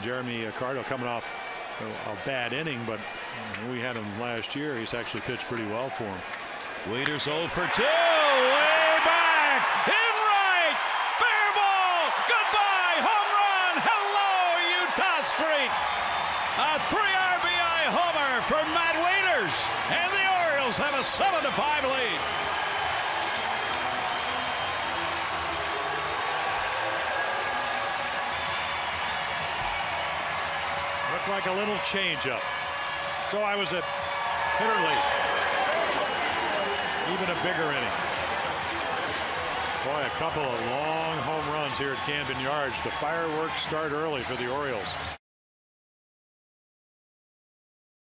Jeremy Cardo coming off a bad inning, but we had him last year. He's actually pitched pretty well for him. Wieters 0 for 2. Way back. In right. Fair ball. Goodbye. Home run. Hello, Utah Street. A 3 RBI homer for Matt Wieters. And the Orioles have a 7-5 lead. Looked like a little changeup. So I was at hitter lead. Even a bigger inning. Boy, a couple of long home runs here at Camden Yards. The fireworks start early for the Orioles.